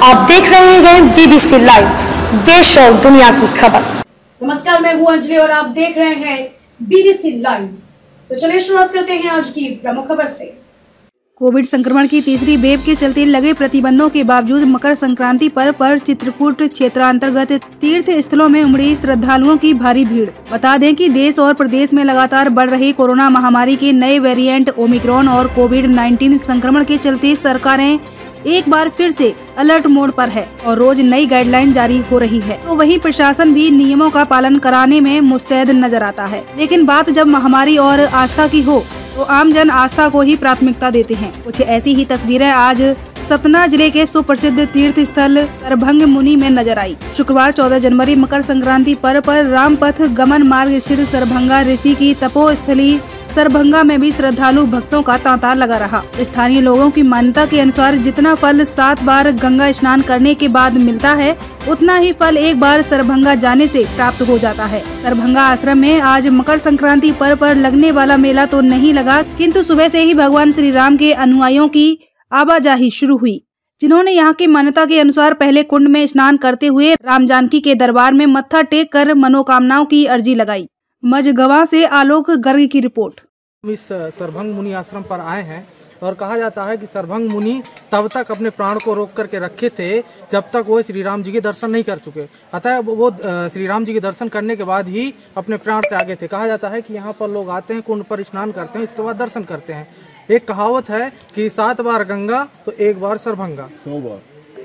आप देख रहे हैं बीबीसी लाइव, देश और दुनिया की खबर। नमस्कार, मैं हूं अंजलि और आप देख रहे हैं बीबीसी लाइव। तो चलिए शुरुआत करते हैं आज की प्रमुख खबर से। कोविड संक्रमण की तीसरी वेव के चलते लगे प्रतिबंधों के बावजूद मकर संक्रांति पर चित्रकूट क्षेत्रांतर्गत तीर्थ स्थलों में उमड़ी श्रद्धालुओं की भारी भीड़। बता दें कि देश और प्रदेश में लगातार बढ़ रही कोरोना महामारी के नए वेरिएंट ओमिक्रॉन और कोविड-19 संक्रमण के चलते सरकारें एक बार फिर से अलर्ट मोड पर है और रोज नई गाइडलाइन जारी हो रही है। तो वहीं प्रशासन भी नियमों का पालन कराने में मुस्तैद नजर आता है। लेकिन बात जब महामारी और आस्था की हो तो आम जन आस्था को ही प्राथमिकता देते हैं। कुछ ऐसी ही तस्वीरें आज सतना जिले के सुप्रसिद्ध तीर्थ स्थल सरभंग मुनि में नजर आई। शुक्रवार 14 जनवरी मकर संक्रांति पर रामपथ गमन मार्ग स्थित सरभंगा ऋषि की तपोस्थली सरभंगा में भी श्रद्धालु भक्तों का तांता लगा रहा। स्थानीय लोगों की मान्यता के अनुसार जितना फल 7 बार गंगा स्नान करने के बाद मिलता है, उतना ही फल एक बार सरभंगा जाने से प्राप्त हो जाता है। सरभंगा आश्रम में आज मकर संक्रांति पर लगने वाला मेला तो नहीं लगा, किंतु सुबह से ही भगवान श्री राम के अनुयायियों की आवाजाही शुरू हुई, जिन्होंने यहाँ की मान्यता के अनुसार पहले कुंड में स्नान करते हुए राम जानकी के दरबार में मत्था टेक कर मनोकामनाओं की अर्जी लगाई। मझगवा से आलोक गर्ग की रिपोर्ट। इस सरभंग मुनि आश्रम पर आए हैं और कहा जाता है कि सरभंग मुनि तब तक अपने प्राण को रोक करके रखे थे जब तक वो श्री राम जी के दर्शन नहीं कर चुके। अतः वो श्री राम जी के दर्शन करने के बाद ही अपने प्राण त्यागे थे। कहा जाता है कि यहाँ पर लोग आते हैं, कुंड पर स्नान करते हैं, इसके बाद दर्शन करते हैं। एक कहावत है कि 7 बार गंगा तो 1 बार सरभंगा। 100 बार।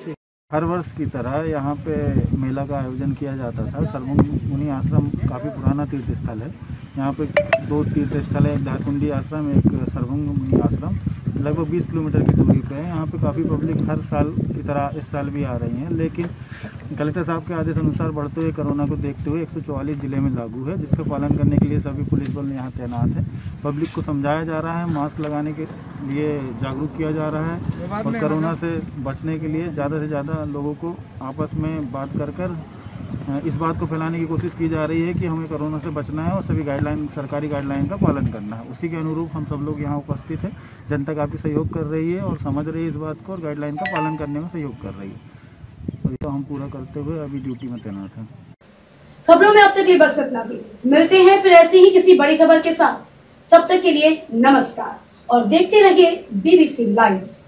हर वर्ष की तरह यहाँ पे मेला का आयोजन किया जाता था। सरभंग मुनि आश्रम काफ़ी पुराना तीर्थ स्थल है। यहाँ पे 2 तीर्थ स्थल है, एक धाकुंडी आश्रम, एक सरभंग मुनि आश्रम। लगभग 20 किलोमीटर की दूरी पे है। यहाँ पे काफ़ी पब्लिक हर साल की तरह इस साल भी आ रही है, लेकिन कलेक्टर साहब के आदेश अनुसार बढ़ते हुए कोरोना को देखते हुए 144 जिले में लागू है, जिसका पालन करने के लिए सभी पुलिस बल यहाँ तैनात है। पब्लिक को समझाया जा रहा है, मास्क लगाने के लिए जागरूक किया जा रहा है और कोरोना से बचने के लिए ज़्यादा से ज़्यादा लोगों को आपस में बात कर इस बात को फैलाने की कोशिश की जा रही है कि हमें कोरोना से बचना है और सभी गाइडलाइन, सरकारी गाइडलाइन का पालन करना है। उसी के अनुरूप हम सब लोग यहाँ उपस्थित हैं। जनता काफ़ी सहयोग कर रही है और समझ रही है इस बात को और गाइडलाइन का पालन करने में सहयोग कर रही है। तो हम पूरा करते हुए अभी ड्यूटी में तैनात हैं। खबरों में अब तक लिए बस इतना ही। मिलते हैं फिर ऐसी ही किसी बड़ी खबर के साथ। तब तक के लिए नमस्कार और देखते रहिए बीबीसी लाइव।